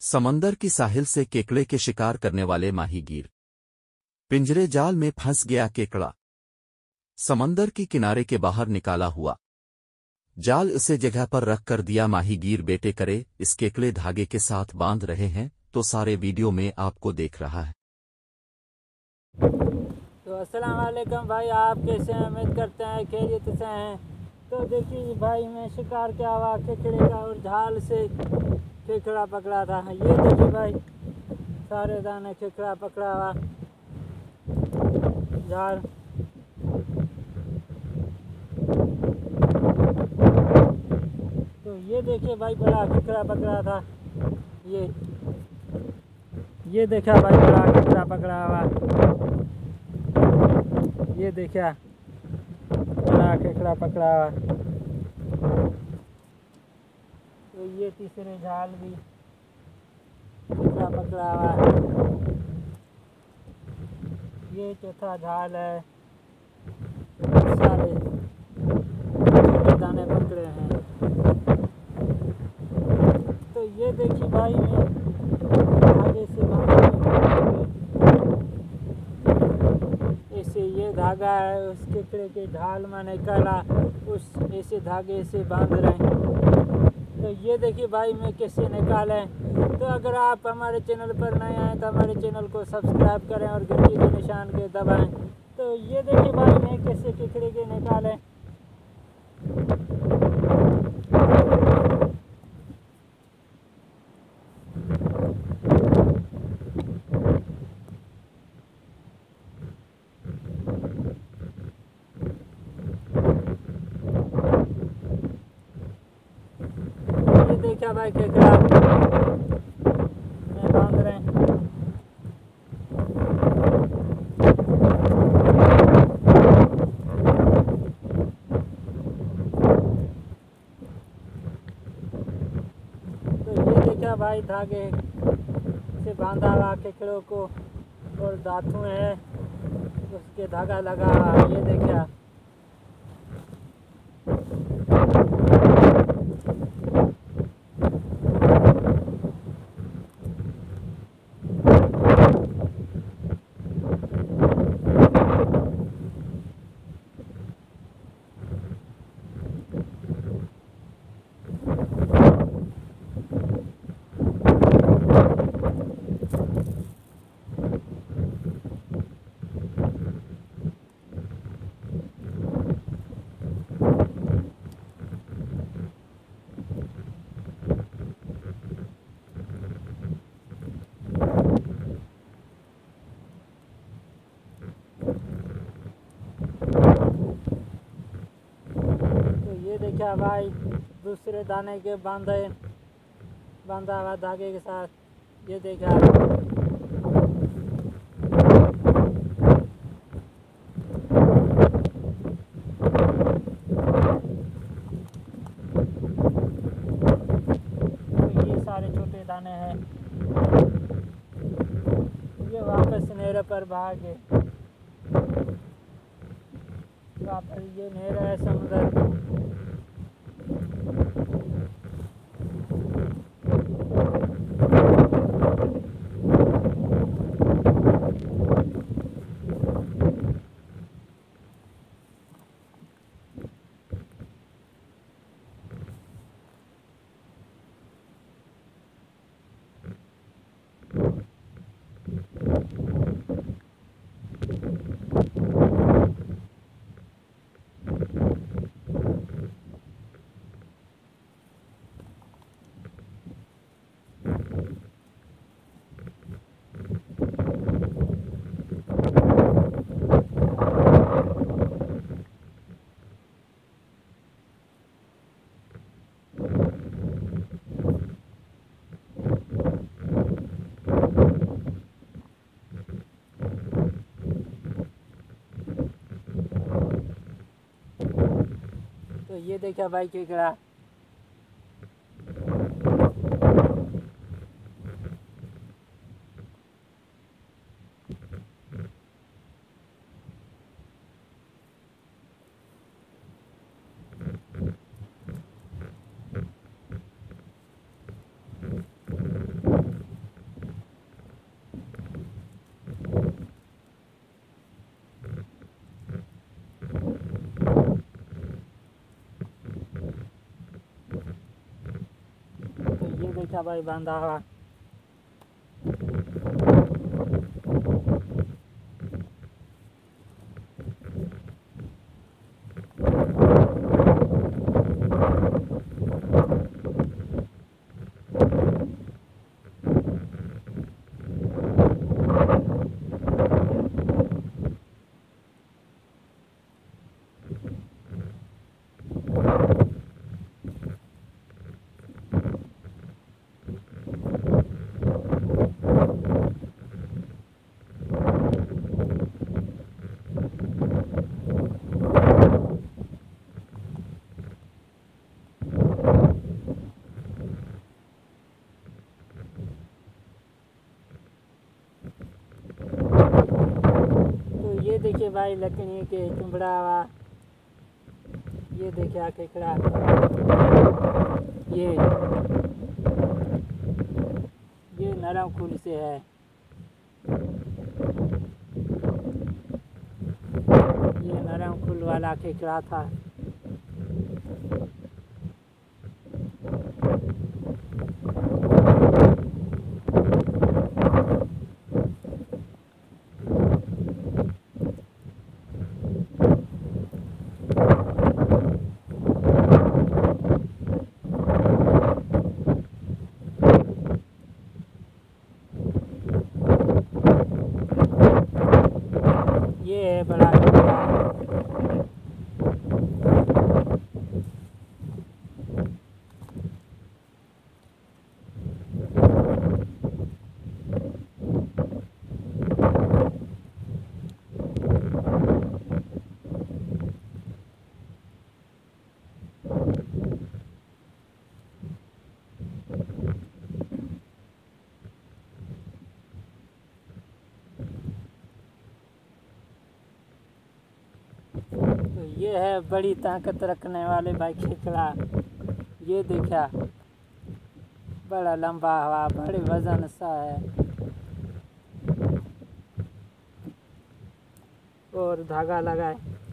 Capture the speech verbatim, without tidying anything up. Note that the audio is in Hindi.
समंदर की साहिल से केकड़े के शिकार करने वाले माहीगीर। पिंजरे जाल में फंस गया केकड़ा। समंदर की किनारे के बाहर निकाला हुआ जाल उसे जगह पर रख कर दिया माहीगीर बेटे करे इस केकड़े धागे के साथ बांध रहे हैं तो सारे वीडियो में आपको देख रहा है। तो अस्सलाम वालेकुम भाई, आप कैसे हैं? उम्मीद करते हैं खैरियत से हैं। तो देखिए भाई, मैं शिकार किया हुआ केकड़े का और झाल से केकड़ा पकड़ा था। ये देखिए भाई, सारे दाने केकड़ा पकड़ा हुआ झाल। तो ये देखिए भाई, बड़ा केकड़ा पकड़ा था। ये ये देखा भाई, बड़ा केकड़ा पकड़ा हुआ। ये देखा बड़ा केकड़ा पकड़ा हुआ। तो ये तीसरे झाल भी केकड़ा पकड़ा हुआ। ये चौथा झाल है, सारे छोटे दाने पकड़े हैं। तो ये देखिए भाई, मैं आगे से ऐसे ये धागा है उस केकड़े के झाल में निकाला, उस ऐसे धागे से बांध रहे हैं। तो ये देखिए भाई, मैं कैसे निकालें। तो अगर आप हमारे चैनल पर नए आए तो हमारे चैनल को सब्सक्राइब करें और घंटी के निशान के दबाएं। तो ये देखिए भाई, मैं कैसे केकड़े के निकालें। ये देखा भाई, केकड़ा मैं बांध रहे हैं। तो ये देखा भाई, धागे से बांधा हुआ केकड़ों को और दांतों है उसके धागा लगा हुआ। ये देखा ये देखा भाई, दूसरे दाने के बांधे बांधा हुआ धागे के साथ। ये देखा तो ये सारे छोटे दाने हैं। ये वापस नहर पर भागे, वापस ये नहर है समुद्र। तो ये देखा भाई केकड़ा। देखा भाई बांधा हुआ। ये देखिए भाई लकड़ी के चुमड़ा हुआ। ये देखिए केकड़ा, ये ये नरम फूल से है। ये नरम फूल वाला केकड़ा था। ये है बड़ा केकड़ा। तो ये है बड़ी ताकत रखने वाले भाई केकड़ा। ये देखा बड़ा लंबा हुआ, बड़े वजन सा है। और धागा लगाए।